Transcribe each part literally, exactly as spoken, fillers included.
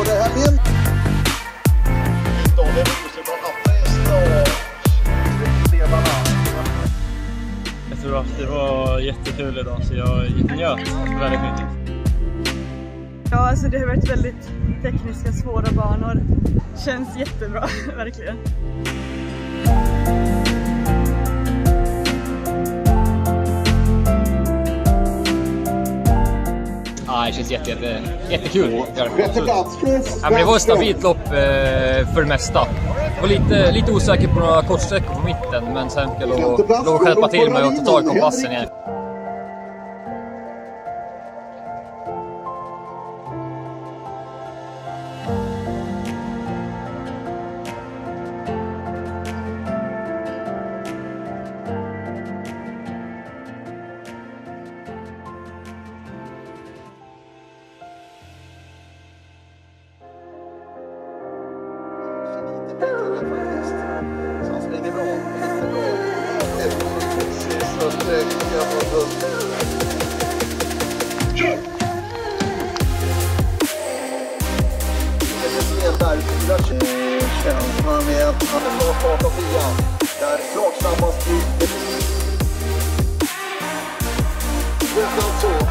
det här min... Jättebra. Det var jättekul idag så jag njöt väldigt mycket. Ja, alltså det har varit väldigt tekniska, svåra banor. Känns jättebra, verkligen. Ja, det känns jätte, jätte, jättekul. Ja, men det var ett stabilt lopp eh, för det mesta. Jag var lite, lite osäker på några kortsträckor på mitten, men sen fick jag lov att skärpa till mig och ta tag i kompassen igen. Han springer bra. Så sträck jag får upp. Känslan med att han är bra start av tian. Där klart snabbast ut. Nästan så.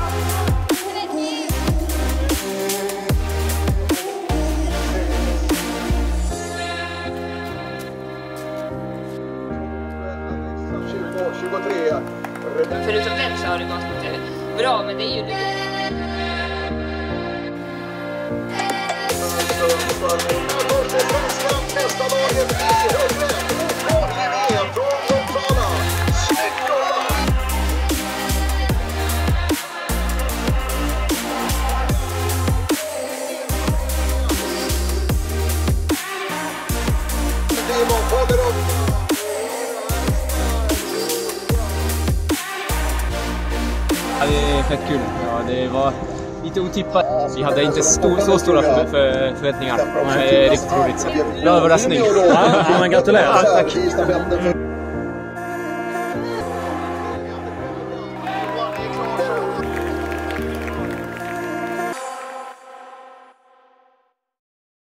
Förutom den så har det gått bra, men det är ju lite... Ja, det är fett kul. Ja, det var lite otippat. Vi hade inte stor, så stora för, för, förväntningar. Det är riktigt roligt. Bra överraskning. Ja, men gratulerar. Ja, tack.